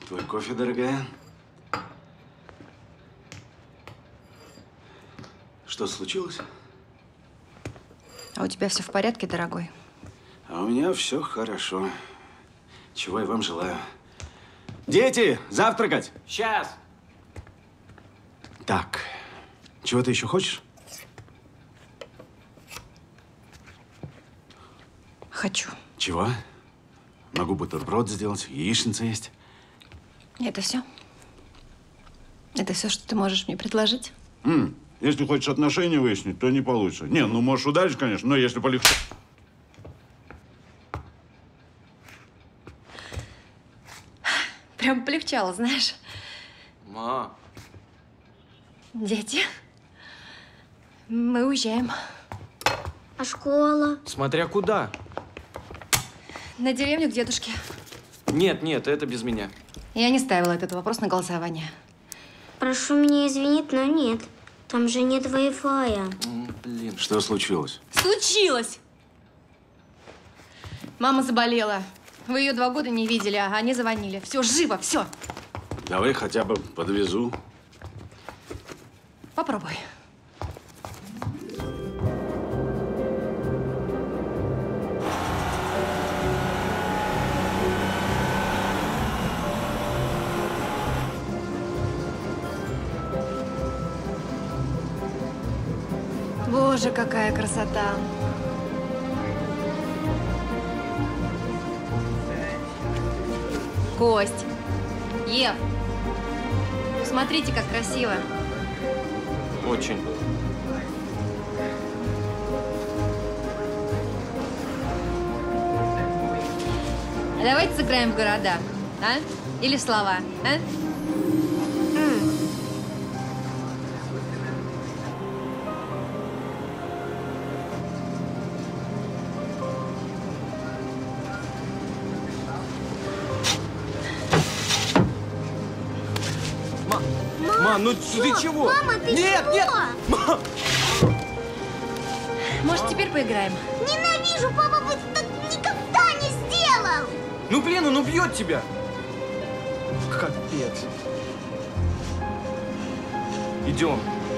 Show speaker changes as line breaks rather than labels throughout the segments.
твой кофе, дорогая. Что случилось?
А у тебя все в порядке, дорогой?
А у меня все хорошо. Чего я вам желаю. Дети, завтракать!
Сейчас!
Так, чего ты еще хочешь?
Хочу.
Чего? Могу бутерброд сделать, яичница есть.
Это все? Это все, что ты можешь мне предложить?
Если хочешь отношения выяснить, то не получится. Не, ну можешь ударить, конечно, но если полегче.
Прям полегчало, знаешь.
Ма.
Дети, мы уезжаем.
А школа?
Смотря куда.
На деревню к дедушке.
Нет, нет, это без меня.
Я не ставила этот вопрос на голосование.
Прошу меня извинить, но нет. Там же нет Wi-Fi.
Блин.
Что случилось?
Случилось! Мама заболела. Вы ее 2 года не видели, а они звонили. Все, живо, все.
Давай хотя бы подвезу.
Попробуй. Боже, какая красота! Кость, Ев, смотрите, как красиво.
Очень.
А давайте сыграем в города, а? Или в слова, а?
Мам, ну ты чего?
Мама, ты
нет,
чего?
Нет! Мам!
Может, теперь поиграем?
Ненавижу, папа бы так никогда не сделал!
Ну блин, он убьет тебя! Капец. Идем.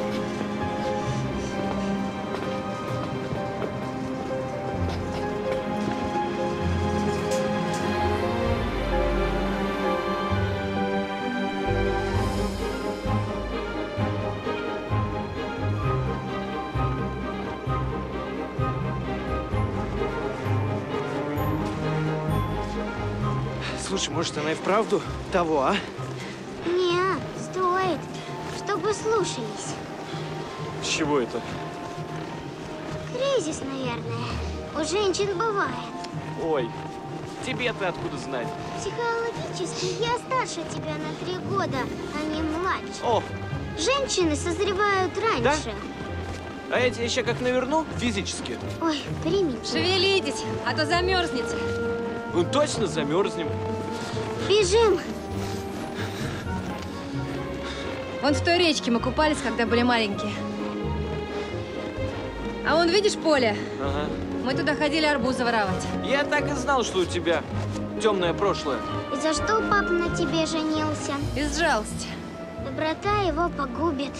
Слушай, может, она и вправду того, а?
Не, стоит, чтобы слушались.
С чего это?
Кризис, наверное. У женщин бывает.
Ой, тебе-то откуда знать?
Психологически я старше тебя на 3 года, а не младше.
О,
Женщины созревают раньше.
а я тебе еще как наверну физически.
Ой, примите.
Шевелитесь, а то замерзнете.
Ну точно замерзнем.
Бежим.
Вон в той речке мы купались, когда были маленькие. А вон, видишь, поле?
Ага.
Мы туда ходили арбузы воровать.
Я так и знал, что у тебя темное прошлое.
И за что папа на тебе женился?
Из жалости.
Доброта его погубит.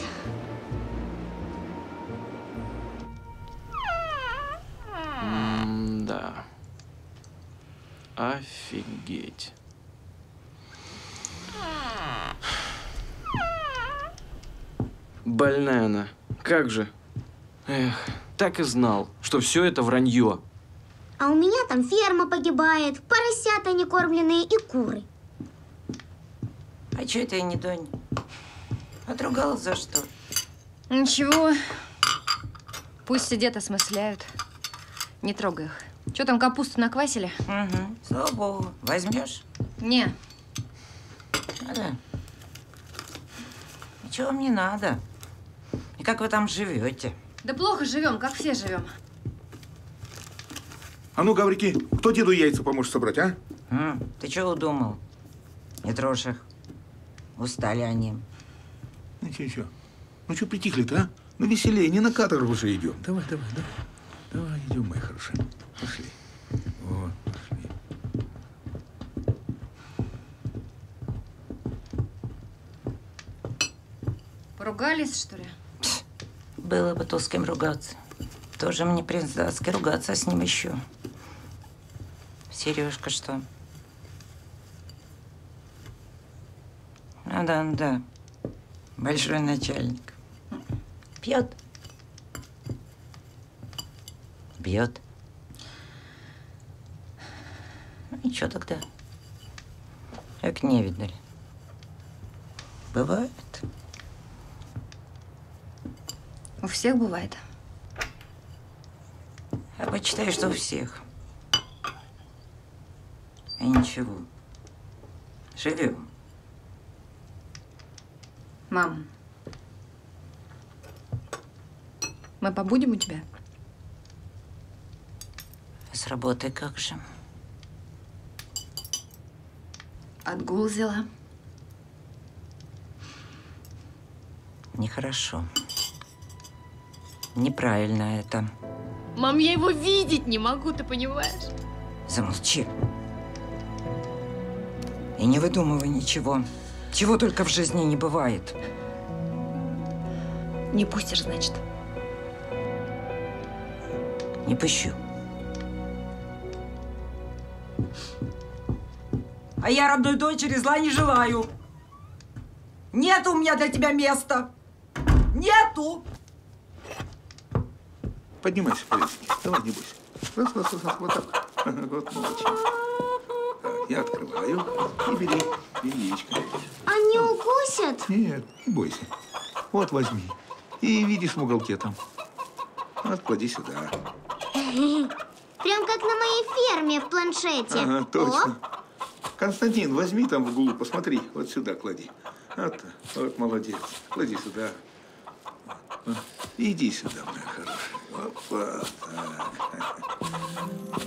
Да. Офигеть. Больная она. Как же? Эх, так и знал, что все это вранье.
А у меня там ферма погибает, поросята некормленные и куры.
А что это я не Донь? Отругалась за что?
Ничего. Пусть сидят, осмысляют. Не трогай их. Что там, капусту наквасили?
Угу. Слава богу. Возьмешь?
Не.
Надо. Ничего вам не надо. И как вы там живете?
Да плохо живем, как все живем.
А ну, гаврики, кто деду яйца поможет собрать, а?
Ты чего удумал? Не трожь их. Устали они.
Ну, чё? Ну, что притихли-то, а? Ну, веселее, не на каторгу уже идем. Давай. Давай, идем, мои хорошие. Пошли. Вот, пошли.
Поругались, что ли?
Было бы то, с кем ругаться. Тоже мне принц датский, ругаться с ним еще. Сережка что? Ну да, ну да. Большой начальник. Пьет. Бьет. Ну и что тогда? Как не видали. Бывает.
У всех бывает.
Я почитаю, что у всех. И ничего. Живем.
Мам, мы побудем у тебя?
С работы как же?
Отгул взяла.
Нехорошо. Неправильно это.
Мам, я его видеть не могу, ты понимаешь?
Замолчи. И не выдумывай ничего. Чего только в жизни не бывает.
Не пустишь, значит.
Не пущу. А я родной дочери зла не желаю. Нет у меня для тебя места. Нету.
Поднимайся, Полинский. Давай, не бойся. Раз, вот так. Вот, молодчик. Так, я открываю. И бери яичко.
Они укусят?
Нет, не бойся. Вот возьми. И видишь в уголке там. Вот, клади сюда.
Прям как на моей ферме в планшете.
Ага, точно.
О,
Константин, возьми там в углу, посмотри. Вот сюда клади. Вот молодец. Клади сюда. Вот. Иди сюда, моя хорошая. Опа, так.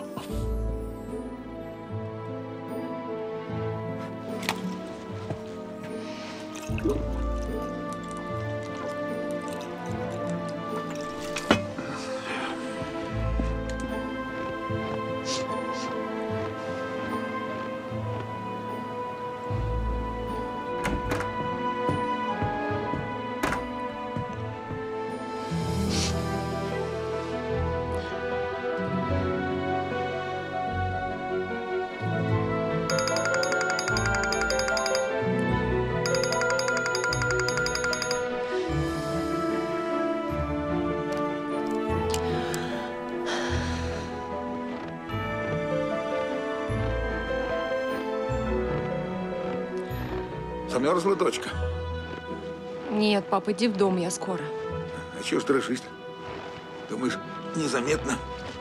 Замерзла дочка?
Нет, пап, иди в дом, я скоро.
А чего ж дрожишь? Думаешь, незаметно?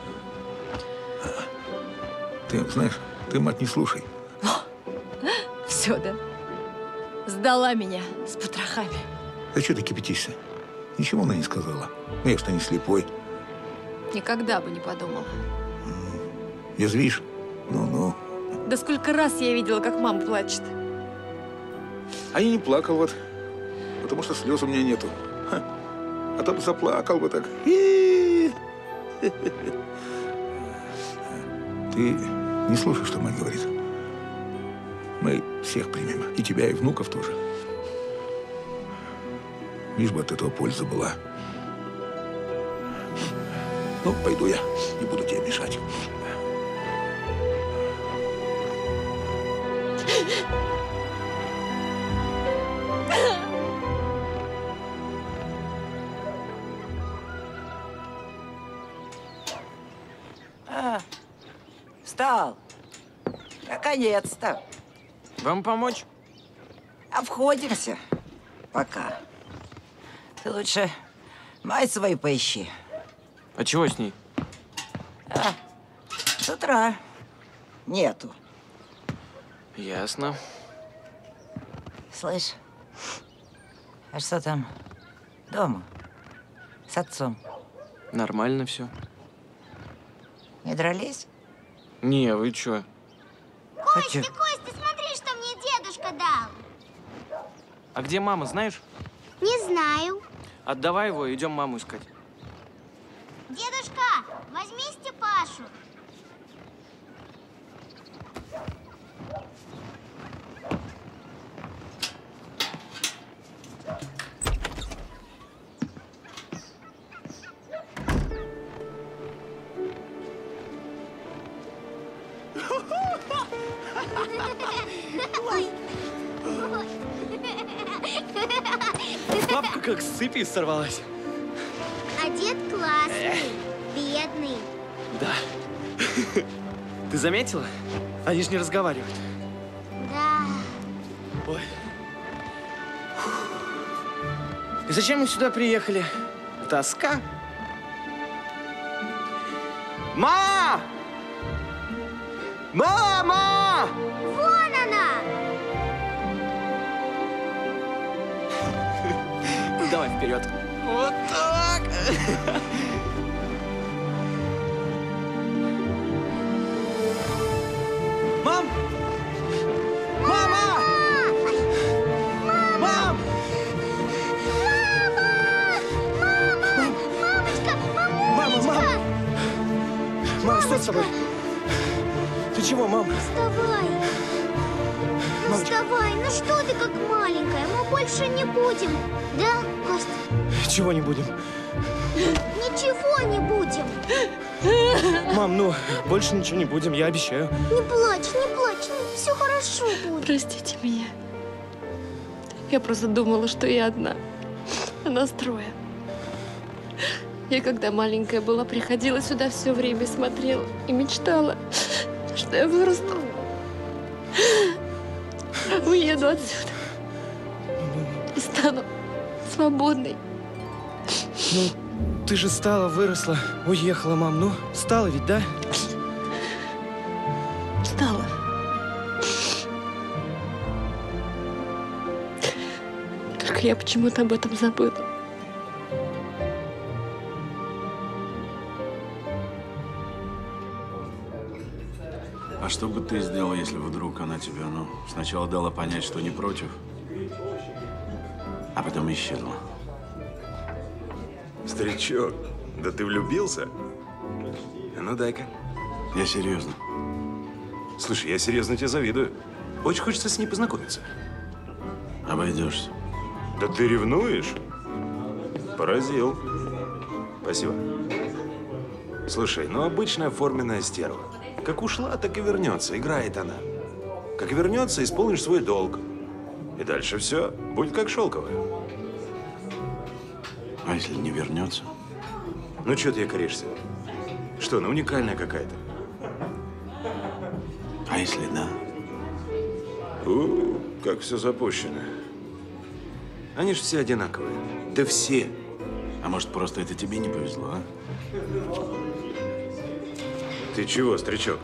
Ты знаешь, ты мать не слушай.
Все, да? Сдала меня с потрохами.
Да что ты кипятишься? Ничего она не сказала. Ну, я что не слепой.
Никогда бы не подумала.
Язвишь? Ну-ну.
Да сколько раз я видела, как мама плачет.
А я не плакал вот, потому что слез у меня нету. Ха. А то бы заплакал бы так. Ты не слушай, что мать говорит. Мы всех примем. И тебя, и внуков тоже. Лишь бы от этого польза была. Ну, пойду я. Не буду тебе мешать.
Встал. Наконец-то.
Вам помочь?
Обходимся. Пока. Ты лучше мать свою поищи.
А чего с ней?
С утра нету.
Ясно.
Слышь, а что там дома с отцом?
Нормально все.
Не дрались?
Не, вы чё?
Костя, Костя, смотри, что мне дедушка дал.
А где мама, знаешь?
Не знаю.
Отдавай его, идем маму искать.
Дедушка, возьми Степашу.
Папка как с цепи сорвалась.
А дед классный, бедный.
Да. Ты заметила? Они же не разговаривают.
Да.
Ой. И зачем мы сюда приехали? Тоска? Мама! Мама!
Вон она!
Давай вперед. Вот так. Мам! Мама! Мам!
Мамочка,
Мама, мам! Мам, что с тобой? Ты чего, мам?
вставай. Ну
Мамочка.
вставай, ну что ты как маленькая? Мы больше не будем. Да, Костя?
Чего не будем?
Ничего не будем.
Мам, ну, больше ничего не будем, я обещаю.
Не плачь, не плачь. Все хорошо будет.
Простите меня. Я просто думала, что я одна. А нас трое. Я когда маленькая была, приходила сюда все время, смотрела и мечтала, что я вырасту. Уеду отсюда. И стану свободной.
Ну, ты же стала, выросла, уехала, мам. Ну, стала ведь, да?
Стала. Только я почему-то об этом забыла.
А что бы ты сделал, если вдруг она тебе, сначала дала понять, что не против, а потом исчезла?
Старичок, да ты влюбился? А ну дай-ка.
Я серьезно.
Слушай, я серьезно тебе завидую. Очень хочется с ней познакомиться.
Обойдешься.
Да ты ревнуешь? Поразил. Спасибо. Слушай, ну обычная форменная стерва. Как ушла, так и вернется. Играет она. Как вернется, исполнишь свой долг. И дальше все будет как шелковое.
А если не вернется?
Ну, что ты якоришься? Что, она уникальная какая-то?
А если да?
Как все запущено. Они же все одинаковые. Да все.
А может, просто это тебе не повезло, а?
Ты чего, старичок?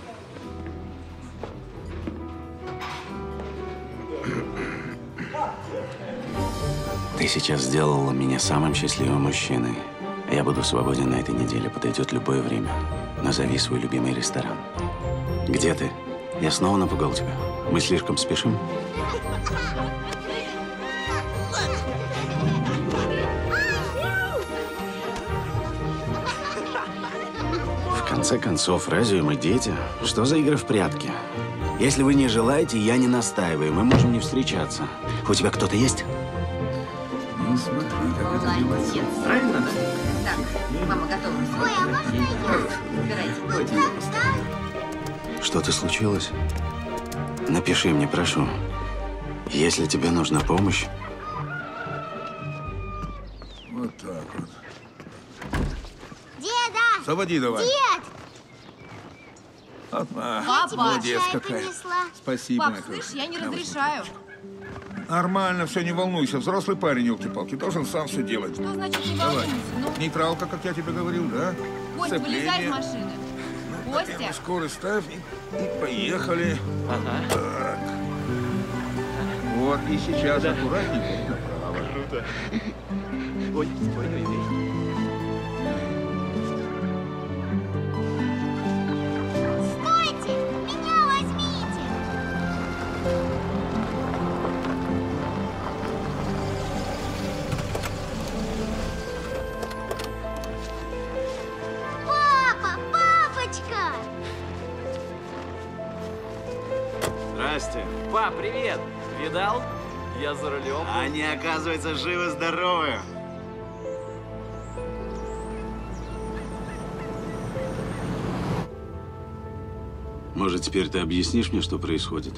Ты сейчас сделала меня самым счастливым мужчиной. Я буду свободен на этой неделе, подойдет любое время. Назови свой любимый ресторан. Где ты? Я снова напугал тебя. Мы слишком спешим? В конце концов, разве мы дети? Что за игры в прятки? Если вы не желаете, я не настаиваю. Мы можем не встречаться. У тебя кто-то есть?
Ну, смотри, как это
Молодец.
Правильно, да?
Так, мама готова.
Ой, а можно я?
Убирайте.
Что-то случилось? Напиши мне, прошу. Если тебе нужна помощь,
Вот так вот.
Деда!
Заводи давай.
Дед!
Папа!
Молодец
Чай
какая.
принесла.
Спасибо,
Пап,
моя
слышь,
хорошая.
я не
На, вот.
разрешаю.
Нормально, все, не волнуйся. Взрослый парень, елки-палки, должен сам все делать.
Что значит не
Давай.
волнуйся? Ну,
Нейтралка, как я тебе говорил, да?
Кость, вылезай из
Сцепление.
машины.
На
Костя!
первую скорость ставь и поехали.
Ага.
Так. Вот, и сейчас аккуратненько и направо.
Круто. Ой, ой, ой, ой.
Стойте! Меня возьмите! Папа! Папочка!
Здрасте.
Пап, привет! Видал? Я за рулем.
Они, оказывается, живы-здоровы. Может, теперь ты объяснишь мне, что происходит?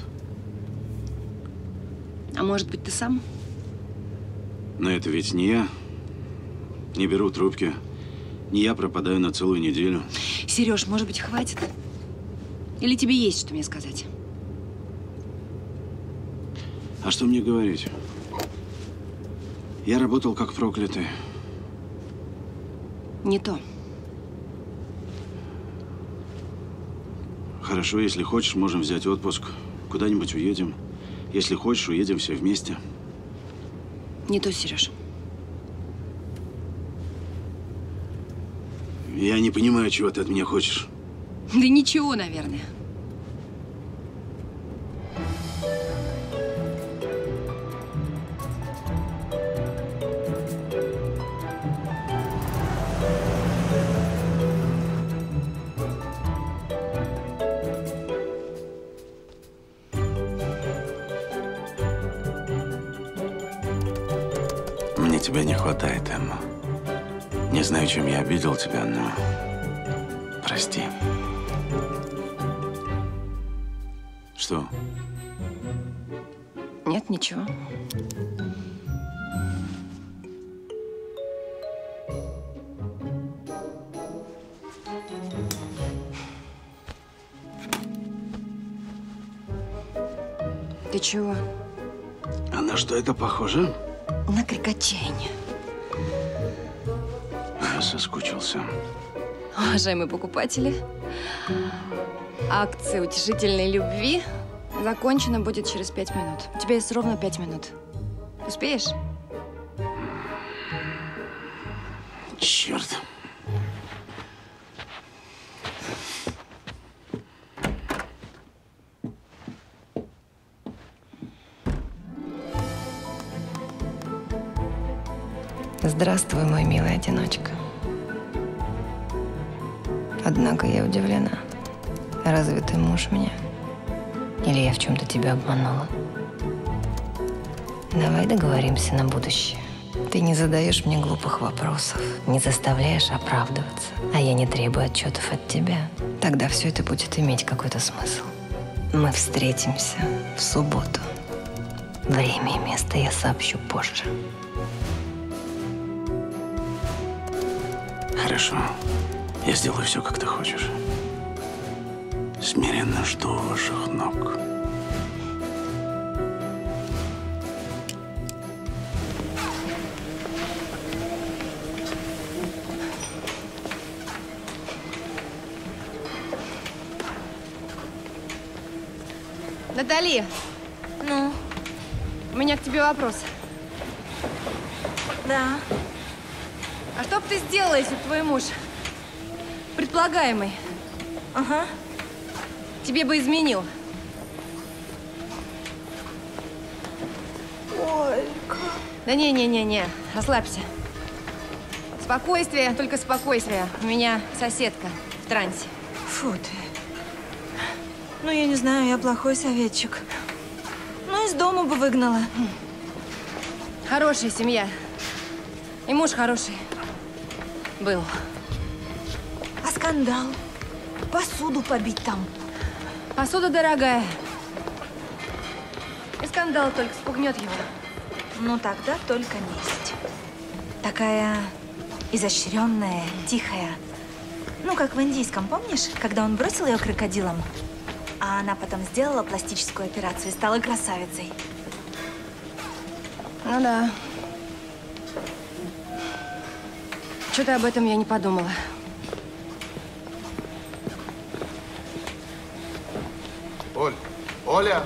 А может быть, ты сам?
Но это ведь не я. Не беру трубки. Не я пропадаю на целую неделю.
Сереж, может быть, хватит? Или тебе есть что мне сказать?
А что мне говорить? Я работал как проклятый.
Не то.
Хорошо, если хочешь, можем взять отпуск. Куда-нибудь уедем. Если хочешь, уедем все вместе.
Не то, Сереж.
Я не понимаю, чего ты от меня хочешь.
Да ничего, наверное.
Мне тебя не хватает, Эмма. Не знаю, чем я обидел тебя, но прости. Что?
Нет, ничего. Ты чего?
А на что это похоже?
На крикотчаяние.
Я соскучился.
Уважаемые покупатели, акция утешительной любви закончена будет через 5 минут. У тебя есть ровно 5 минут. Успеешь?
Черт.
Здравствуй, мой милый одиночка. Однако я удивлена. Разве ты муж меня? Или я в чем-то тебя обманула? Давай договоримся на будущее. Ты не задаешь мне глупых вопросов, не заставляешь оправдываться, а я не требую отчетов от тебя. Тогда все это будет иметь какой-то смысл. Мы встретимся в субботу. Время и место я сообщу позже.
Хорошо. Я сделаю все, как ты хочешь. Смиренно жду у ваших ног.
Натали! Ну? У меня к тебе вопрос.
Да.
А что бы ты сделала, если бы твой муж, предполагаемый, тебе бы изменил?
Ольга.
Да не, расслабься. Спокойствие, только спокойствие. У меня соседка в трансе.
Фу ты. Ну, я не знаю, я плохой советчик. Ну, из дома бы выгнала.
Хорошая семья. И муж хороший. Был.
А скандал? Посуду побить там.
Посуда дорогая. И скандал только спугнет его.
Ну, тогда только месть. Такая изощренная, тихая. Ну, как в индийском, помнишь? Когда он бросил ее крокодилом, а она потом сделала пластическую операцию и стала красавицей.
Ну да. Что-то об этом я не подумала.
Оль, Оля!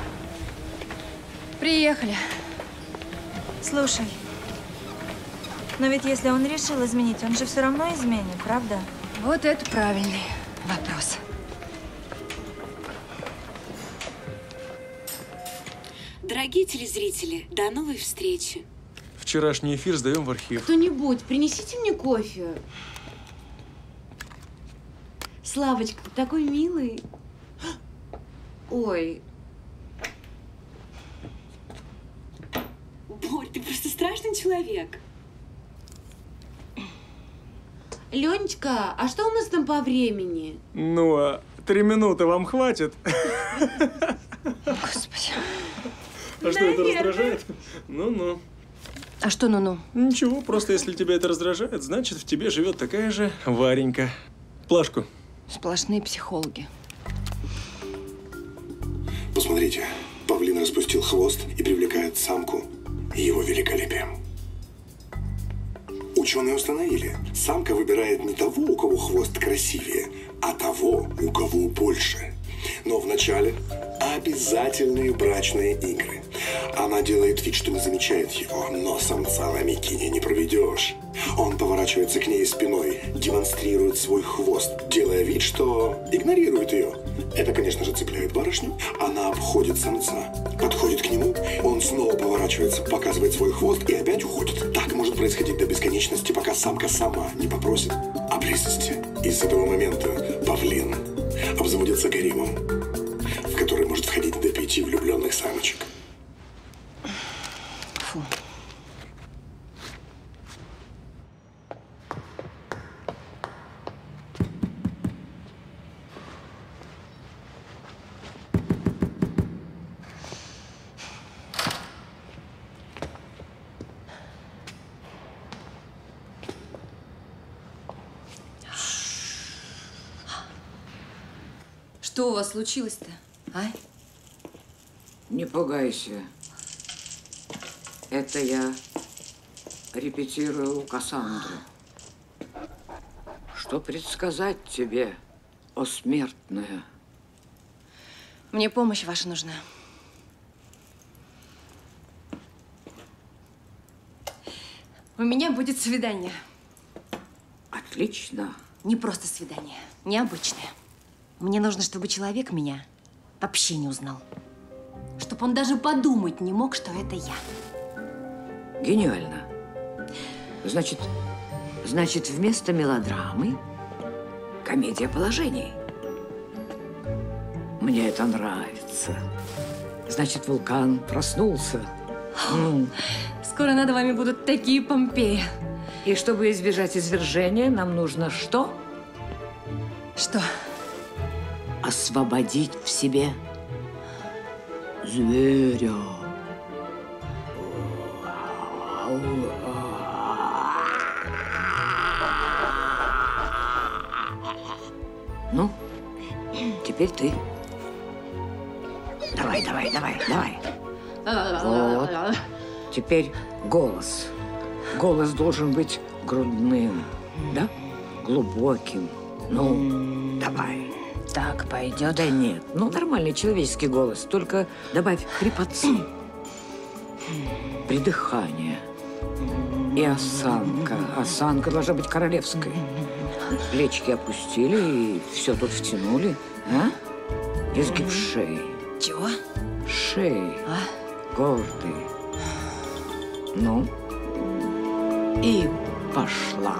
Приехали.
Слушай, но ведь если он решил изменить, он же все равно изменит, правда?
Вот это правильный вопрос.
Дорогие телезрители, до новой встречи.
Вчерашний эфир сдаем в архив.
Кто-нибудь, принесите мне кофе. Славочка, ты такой милый. Ой. Борь, ты просто страшный человек.
Ленечка, а что у нас там по времени?
Ну, а 3 минуты вам хватит?
Господи.
А что, это раздражает? Ну-ну.
А что ну-ну?
Ничего, просто если тебя это раздражает, значит, в тебе живет такая же Варенька. Плашку.
Сплошные психологи.
Посмотрите, павлин распустил хвост и привлекает самку его великолепием. Ученые установили, самка выбирает не того, у кого хвост красивее, а того, у кого больше. Но вначале обязательные брачные игры. Она делает вид, что не замечает его, но самца на мякине не проведешь. Он поворачивается к ней спиной, демонстрирует свой хвост, делая вид, что игнорирует ее. Это, конечно же, цепляет барышню. Она обходит самца, подходит к нему, он снова поворачивается, показывает свой хвост и опять уходит. Так может происходить до бесконечности, пока самка сама не попросит о близости. И с этого момента павлин обзаводится гаремом, в который может входить до 5 влюбленных самочек.
Фу.
Что у вас случилось-то, а?
Не пугайся. Это я репетирую у Кассандры. Что предсказать тебе, о смертная?
Мне помощь ваша нужна. У меня будет свидание.
Отлично.
Не просто свидание, необычное. Мне нужно, чтобы человек меня вообще не узнал. Чтобы он даже подумать не мог, что это я.
Гениально. Значит, вместо мелодрамы комедия положений. Мне это нравится. Значит, вулкан проснулся.
Скоро над вами будут такие Помпеи.
И чтобы избежать извержения, нам нужно что?
Что?
Освободить в себе зверя. Ну, теперь ты. Давай. Вот. Теперь голос. Голос должен быть грудным, да? Глубоким. Ну, давай.
Так пойдет?
Да нет, ну нормальный человеческий голос, только добавь хрипотцы, придыхание и осанка. Осанка должна быть королевской. Плечики опустили и все тут втянули, а? Изгиб шеи.
Чего?
Шеи. Гордый. Ну, и пошла.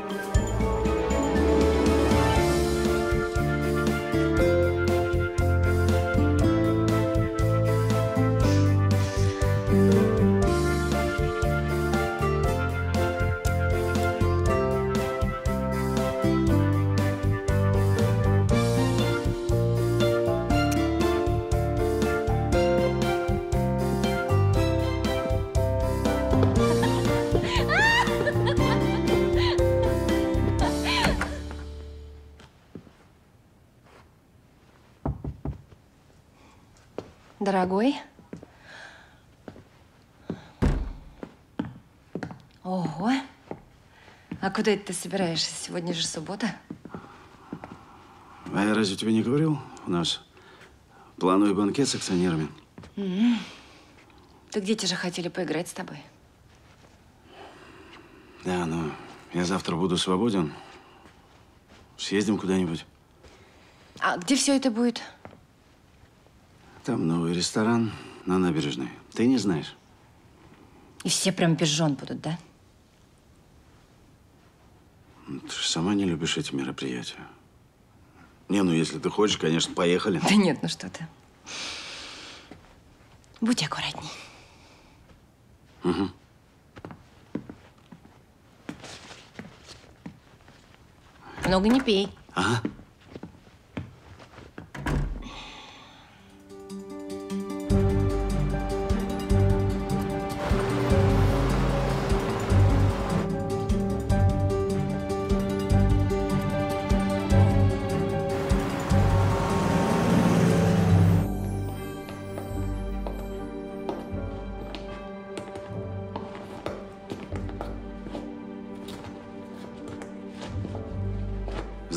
Дорогой. Ого. А куда это ты собираешься? Сегодня же суббота.
А я разве тебе не говорил? У нас плановый банкет с акционерами.
Так дети же хотели поиграть с тобой.
Да, но я завтра буду свободен. Съездим куда-нибудь.
А где все это будет?
Там новый ресторан на набережной. Ты не знаешь.
И все прям без жен будут, да?
Ты же сама не любишь эти мероприятия. Не, ну если ты хочешь, конечно, поехали.
Да нет, ну что ты. Будь аккуратней.
Угу.
Много не пей.
Ага.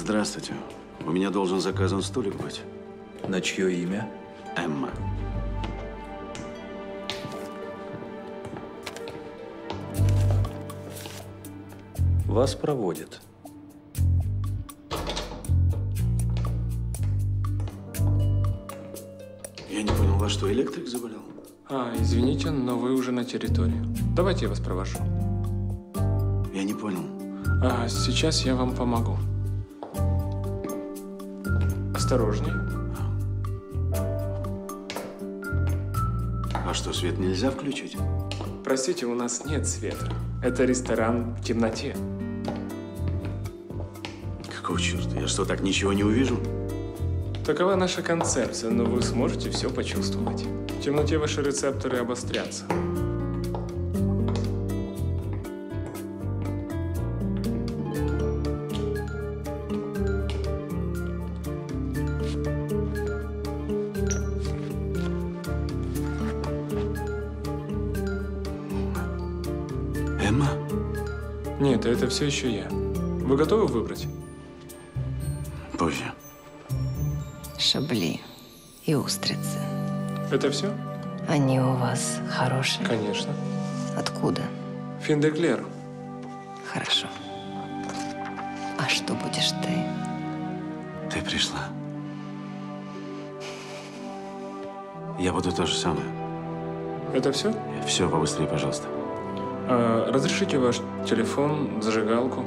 Здравствуйте. У меня должен заказан столик быть.
На чье имя?
Эмма.
Вас проводят.
Я не понял, во что, электрик заболел?
Извините, но вы уже на территории. Давайте я вас провожу.
Я не понял.
Сейчас я вам помогу. Осторожней.
А что, свет нельзя включить?
Простите, у нас нет света. Это ресторан в темноте.
Какого черта? Я что, так ничего не увижу?
Такова наша концепция, но вы сможете все почувствовать. В темноте ваши рецепторы обострятся.
Эмма?
Нет, это все еще я. Вы готовы выбрать?
Позже.
Шабли и устрицы.
Это все?
Они у вас хорошие?
Конечно.
Откуда?
Финдеклер.
Хорошо. А что будешь ты?
Ты пришла. Я буду то же самое.
Это все?
Все, побыстрее, пожалуйста.
Разрешите ваш телефон, зажигалку?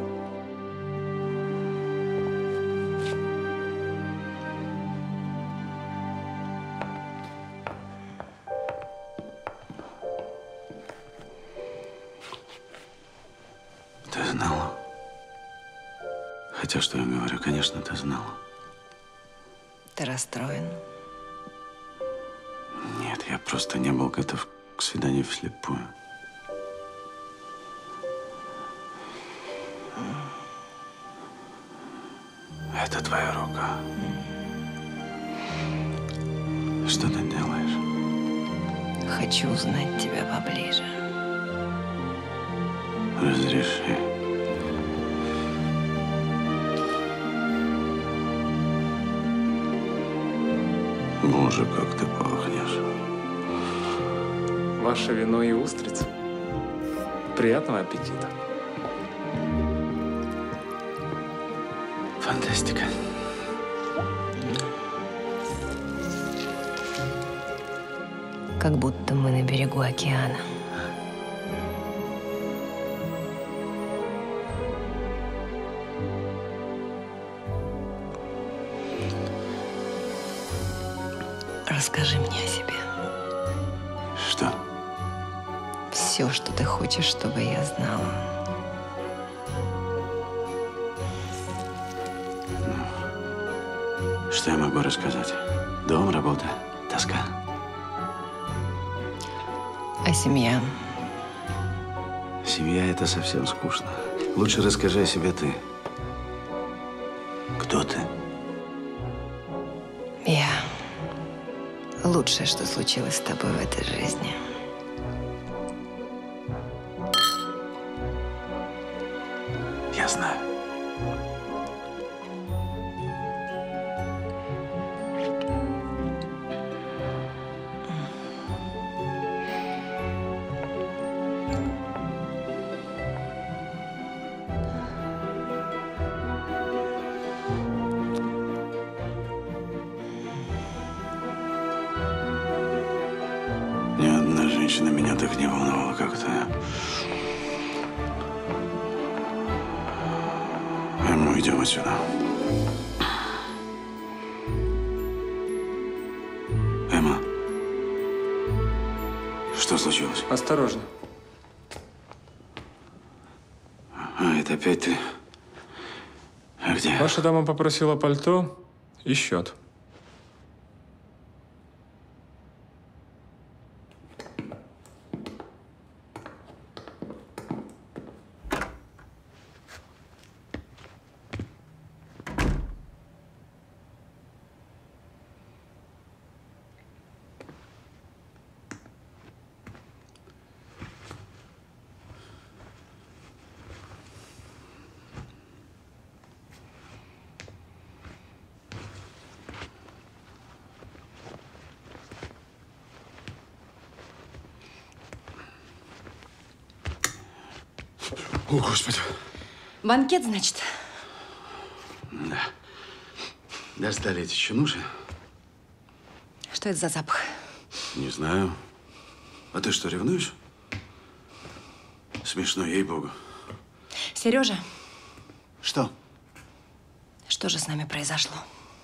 Ты знала? Хотя, что я говорю, конечно, ты знала.
Ты расстроен?
Нет, я просто не был готов к свиданию вслепую. Это твоя рука. Что ты делаешь?
Хочу узнать тебя поближе.
Разреши. Боже, как ты пахнешь.
Ваше вино и устрицы. Приятного аппетита.
Фантастика.
Как будто мы на берегу океана. Расскажи мне о себе.
Что?
Все, что ты хочешь, чтобы я знала.
Что я могу рассказать? Дом, работа, тоска.
А семья?
Семья – это совсем скучно. Лучше расскажи о себе ты. Кто ты?
Я. Лучшее, что случилось с тобой в этой жизни.
Я знаю. Ни одна женщина меня так не волновала, как ты. Мы идем отсюда. Эмма, что случилось?
Осторожно.
Это опять ты? А где?
Ваша дама попросила пальто и счет.
О, Господи.
Банкет, значит?
Да. Достали эти чинуши?
Что это за запах?
Не знаю. А ты что, ревнуешь? Смешно, ей-богу.
Сережа,
Что?
что же с нами произошло?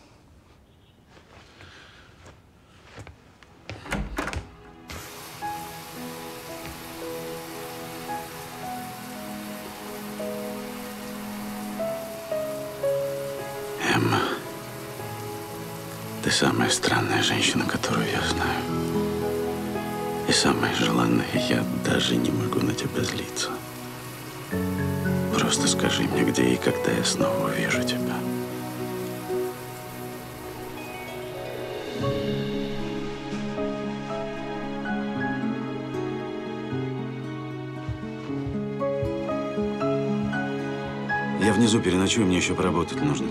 Эмма, ты самая странная женщина, которую я знаю. И самая желанная, я даже не могу на тебя злиться. Просто скажи мне, где и когда я снова увижу тебя. Я внизу переночую, мне еще поработать нужно.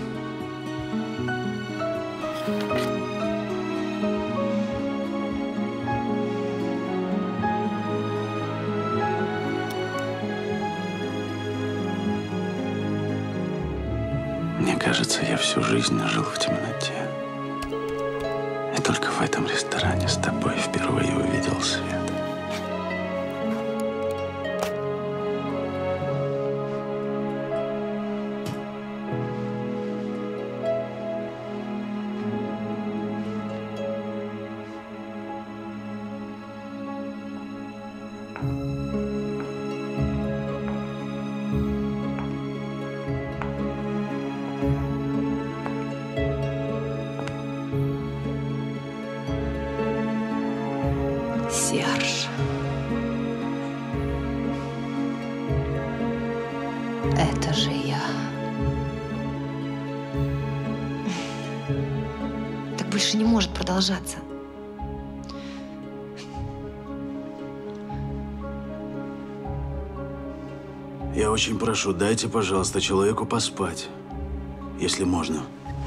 Мне кажется, я всю жизнь жил в темноте. И только в этом ресторане с тобой впервые увидел свет.
Серж. Это же я. Так больше не может продолжаться.
Я очень прошу, дайте, пожалуйста, человеку поспать, если можно.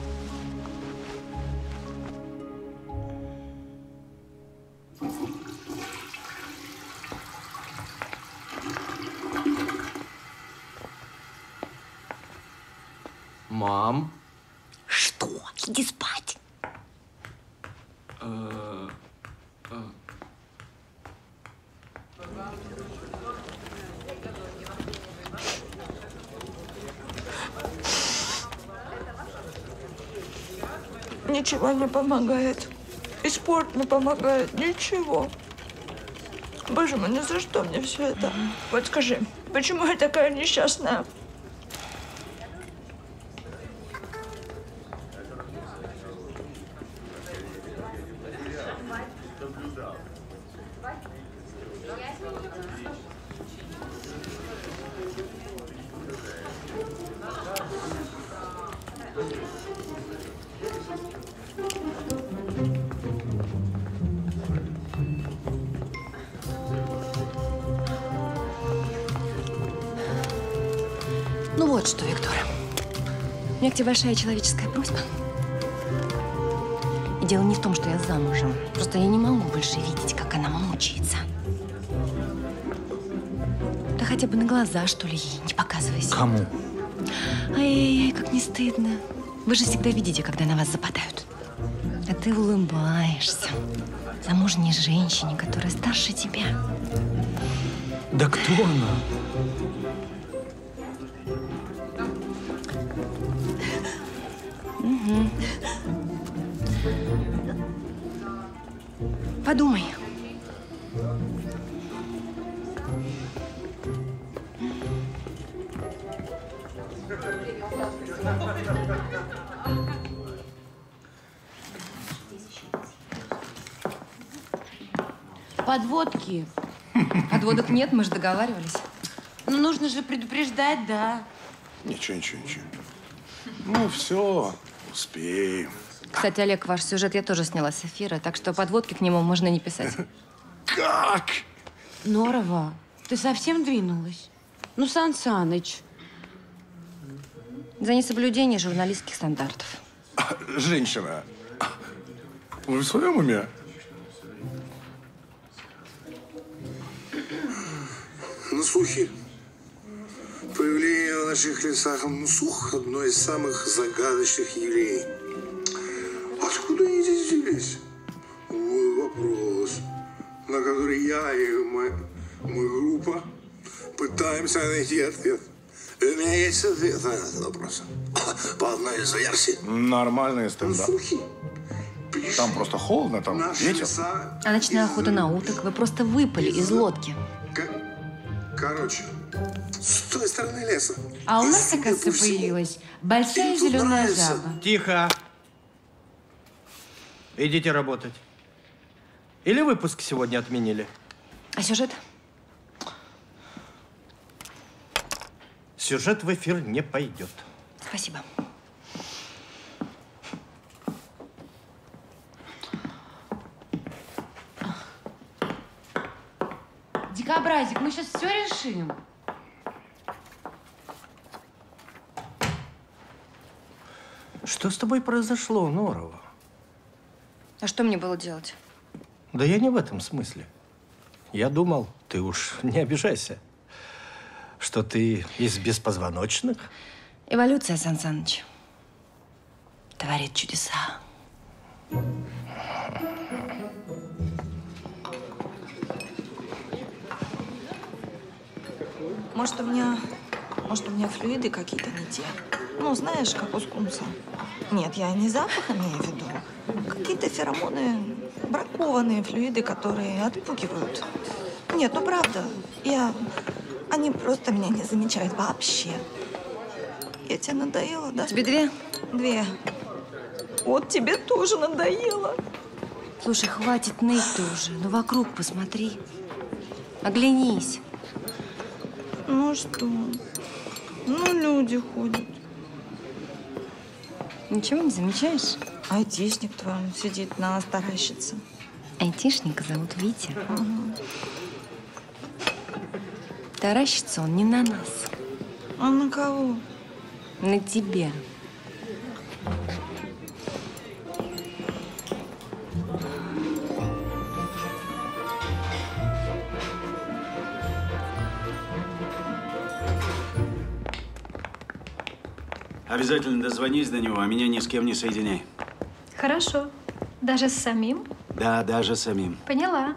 Мам.
Что? Иди спать.
Ничего не помогает. И спорт не помогает. Ничего. Боже мой, ну за что мне все это? Вот скажи, почему я такая несчастная?
Ну вот что, Виктор. У меня к тебе большая человеческая просьба. И дело не в том, что я замужем. Просто я не могу больше видеть, как она мучается. Да хотя бы на глаза, что ли, ей не показывайся.
Кому?
Ай-яй-яй, как не стыдно. Вы же всегда видите, когда на вас западают. А ты улыбаешься. Замужней женщине, которая старше тебя.
Да кто она?
Угу. Подумай.
Подводки.
Подводок нет, мы же договаривались.
Ну, нужно же предупреждать, да.
Ничего. Ну, все, успеем.
Кстати, Олег, ваш сюжет я тоже сняла с эфира, так что подводки к нему можно не писать.
Как?
Норова, ты совсем двинулась? Ну, Сан Саныч.
За несоблюдение журналистских стандартов.
Женщина, вы в своем уме? На слухи. наших лесах мсух – одно из самых загадочных явлений. Откуда они здесь взялись? Вот вопрос, на который я и моя группа пытаемся найти ответ. У меня есть ответ на этот вопрос. По одной из версий.
Нормальный стендап. Там просто холодно, там ветер.
А ночная охота на уток? Вы просто выпали из лодки.
Короче, с той стороны леса.
А у нас, оказывается, появилась большая зеленая жаба.
Тихо. Идите работать. Или выпуск сегодня отменили?
А сюжет?
Сюжет в эфир не пойдет.
Спасибо.
Дикобразик, мы сейчас все решим.
Что с тобой произошло, Норова?
А что мне было делать?
Да я не в этом смысле. Я думал, ты уж не обижайся, что ты из беспозвоночных.
Эволюция, Сан Саныч, творит чудеса.
Может, у меня флюиды какие-то не те. Ну, знаешь, как у скунса. Нет, я не запах имею в виду. Какие-то феромоны, бракованные флюиды, которые отпугивают. Нет, ну правда. Они просто меня не замечают вообще. Я тебе надоела, да?
Тебе 2?
2. Вот тебе тоже надоело.
Слушай, хватит ныть тоже. Ну, вокруг посмотри. Оглянись.
Ну что? Ну, люди ходят.
Ничего не замечаешь?
Айтишник твой сидит, на нас таращится.
Айтишника зовут Витя.
Ага.
Таращится он не на нас.
А на кого?
На тебя.
Обязательно дозвонись до него, а меня ни с кем не соединяй.
Хорошо. Даже с самим?
Да, даже самим.
Поняла.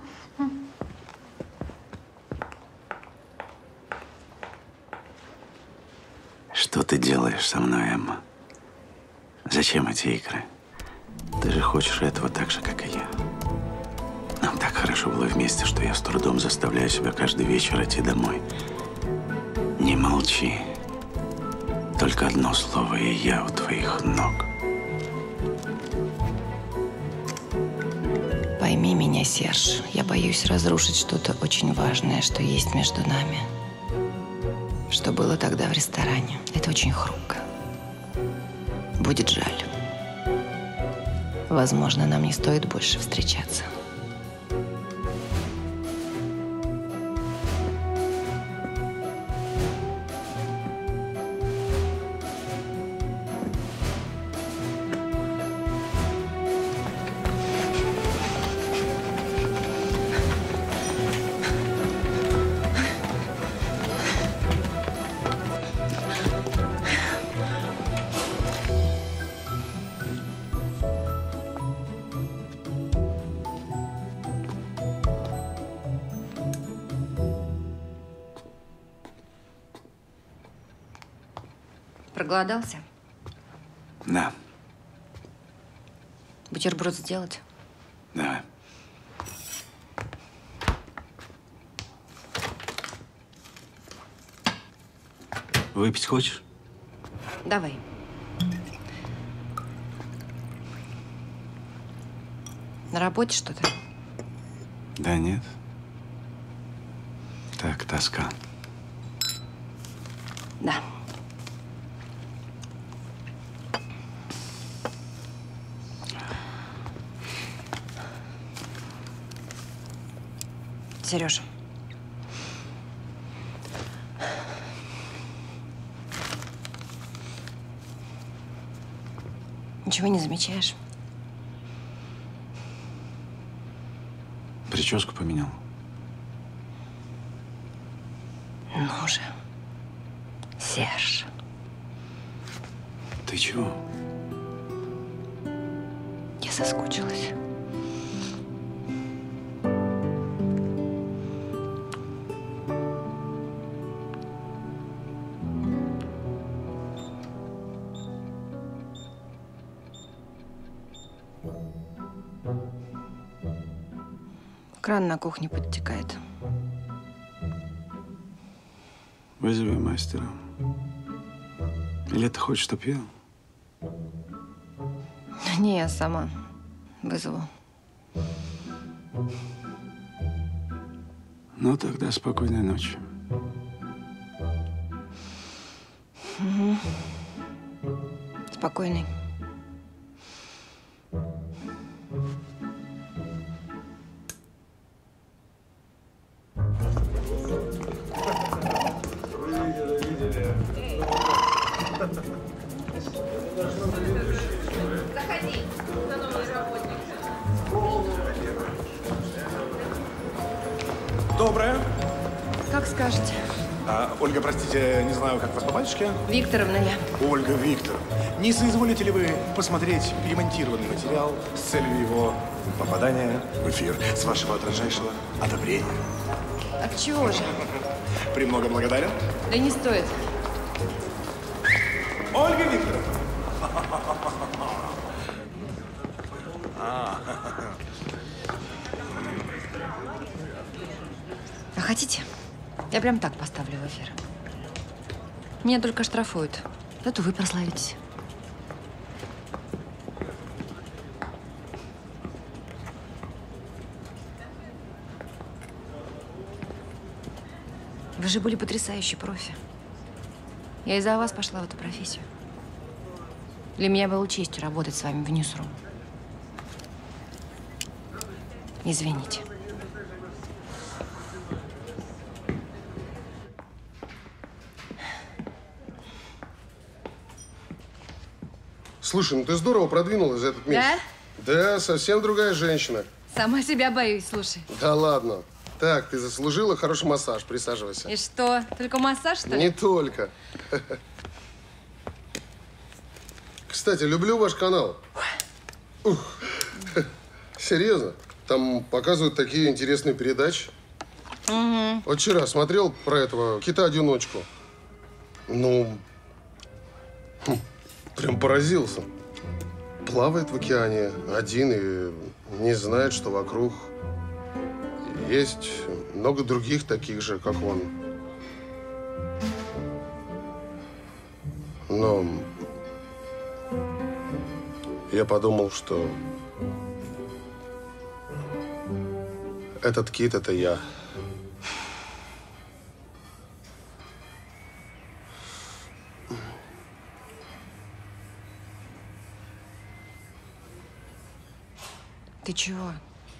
Что ты делаешь со мной, Эмма? Зачем эти игры? Ты же хочешь этого так же, как и я. Нам так хорошо было вместе, что я с трудом заставляю себя каждый вечер идти домой. Не молчи. Только одно слово, и я у твоих ног.
Пойми меня, Серж, я боюсь разрушить что-то очень важное, что есть между нами. Что было тогда в ресторане. Это очень хрупко. Будет жаль. Возможно, нам не стоит больше встречаться. Проголодался?
Да.
Бутерброд сделать?
Давай. Выпить хочешь?
Давай. На работе что-то?
Да нет. Так, тоска.
Да. Сережа. Ничего не замечаешь?
Прическу поменял.
Ну же. Серж.
Ты чего?
Я соскучилась. Кран на кухне подтекает.
Вызови мастера. Или ты хочешь, чтоб я?
Не, я сама вызову.
Ну, тогда спокойной ночи.
Угу. Спокойной.
Заходи.
Доброе.
Как скажете.
Ольга, простите, не знаю, как вас по батюшке?
Викторовна я.
Ольга Викторовна, не соизволите ли вы посмотреть перемонтированный материал с целью его попадания в эфир с вашего дрожайшего одобрения?
А к чего же?
Премного благодарен.
Да не стоит.
Ольга Викторовна!
А хотите? Я прям так поставлю в эфир. Меня только штрафуют. Зато вы прославитесь. Вы же были потрясающий профи. Я из-за вас пошла в эту профессию. Для меня было честью работать с вами в Ньюсрум. Извините.
Слушай, ну ты здорово продвинулась за этот месяц.
Да?
Да, совсем другая женщина.
Сама себя боюсь, слушай.
Да ладно. Так, ты заслужила хороший массаж. Присаживайся.
И что? Только массаж, что ли?
Не только. Кстати, люблю ваш канал. Ух. Серьезно. Там показывают такие интересные передачи.
Угу.
Вот вчера смотрел про этого кита-одиночку. Ну, прям поразился. Плавает в океане один и не знает, что вокруг есть много других таких же, как он. Но я подумал, что этот кит – это я.
Ты чего?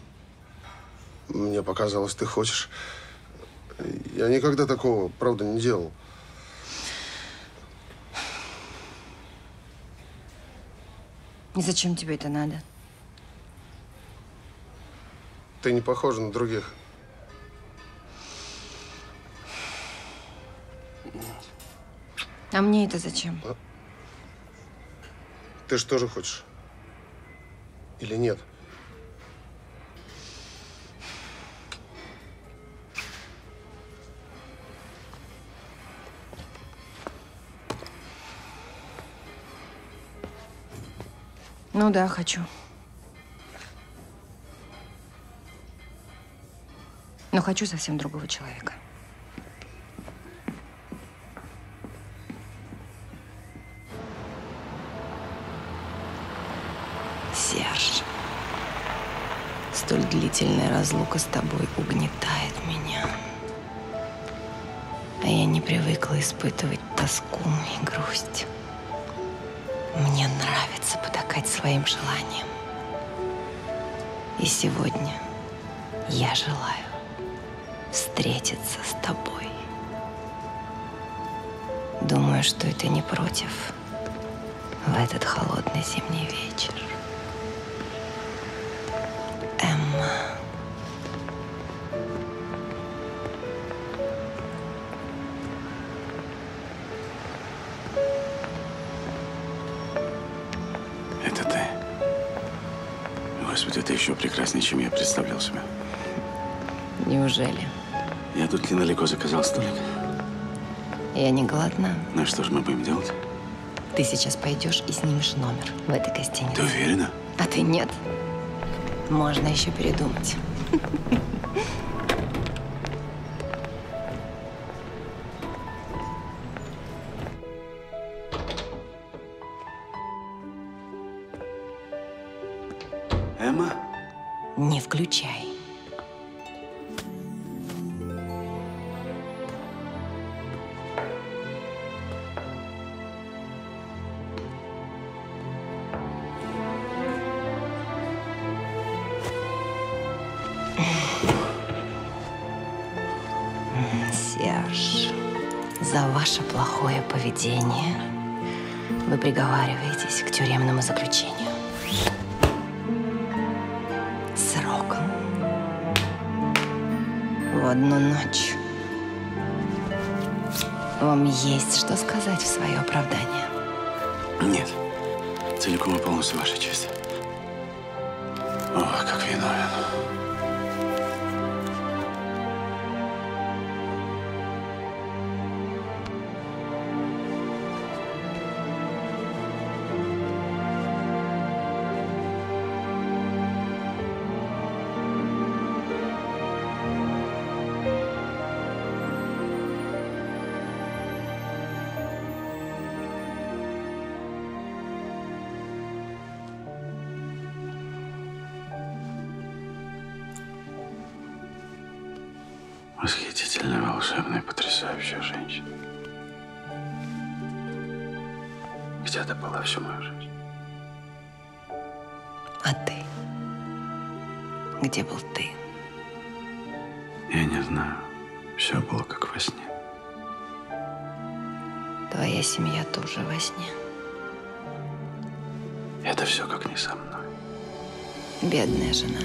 Мне показалось, ты хочешь. Я никогда такого, правда, не делал.
И зачем тебе это надо?
Ты не похожа на других.
А мне это зачем?
Ты же тоже хочешь? Или нет?
Ну да, хочу. Но хочу совсем другого человека. Серж, столь длительная разлука с тобой угнетает меня. А я не привыкла испытывать тоску и грусть. Мне нравится потакать своим желаниям. И сегодня я желаю встретиться с тобой. Думаю, что ты не против в этот холодный зимний вечер. Эмма.
Господи, это еще прекраснее, чем я представлял себе.
Неужели?
Я тут недалеко заказал столик.
Я не голодна.
Ну что ж мы будем делать?
Ты сейчас пойдешь и снимешь номер в этой гостинице.
Ты уверена?
А ты нет. Можно еще передумать.
Эмма?
Не включай. Серж, за ваше плохое поведение вы приговариваетесь к тюремному заключению. Сроком в одну ночь. Вам есть что сказать в свое оправдание?
Нет. Целиком и полностью ваша честь. Ох, как виновен. Восхитительная, волшебная, потрясающая женщина. Где ты была всю мою жизнь?
А ты? Где был ты?
Я не знаю. Все было как во сне.
Твоя семья тоже во сне.
Это все как не со мной.
Бедная жена.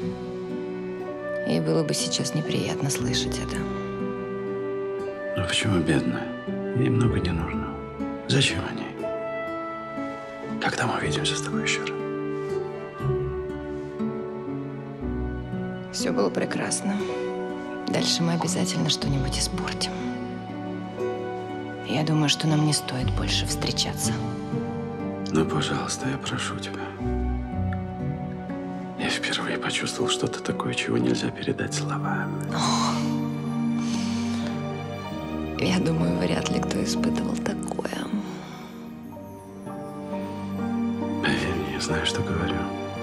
Ей было бы сейчас неприятно слышать это.
Ну почему бедная? Ей много не нужно. Зачем они? Когда мы увидимся с тобой еще раз?
Все было прекрасно. Дальше мы обязательно что-нибудь испортим. Я думаю, что нам не стоит больше встречаться.
Ну, пожалуйста, я прошу тебя. Я впервые почувствовал что-то такое, чего нельзя передать словами.
Я думаю, вряд ли кто испытывал такое.
Поверь мне, я знаю, что говорю.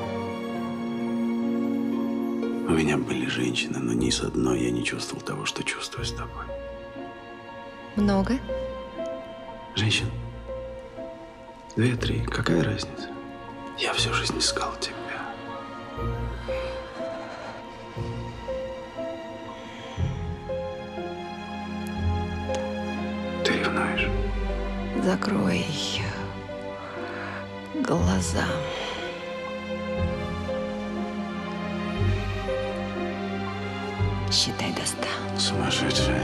У меня были женщины, но ни с одной я не чувствовал того, что чувствую с тобой.
Много?
Женщин? 2-3. Какая разница? Я всю жизнь искал тебя. Ты ревнуешь?
Закрой глаза. Считай до 100.
Сумасшедшая.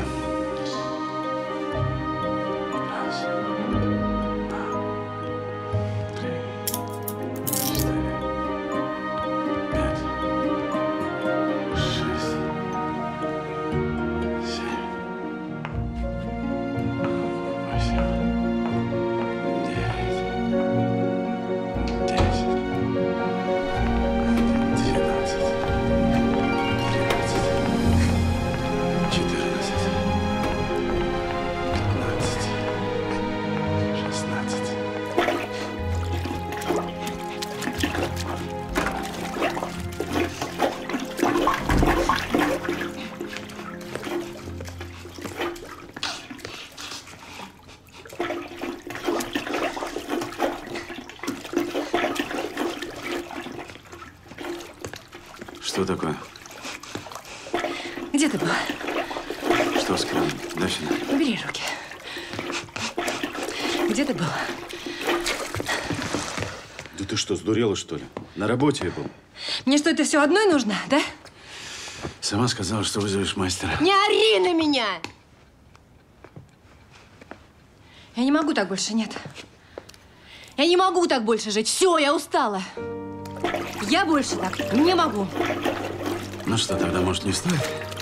Что такое?
Где ты была?
Что с краном? Дай сюда.
Убери руки. Где ты была?
Да ты что, сдурела, что ли? На работе я был.
Мне что, это все одной нужно, да?
Сама сказала, что вызовешь мастера.
Не ори на меня! Я не могу так больше, нет. Я не могу так больше жить. Все, я устала.
Я больше так не могу.
Ну что, тогда, может, не стоит?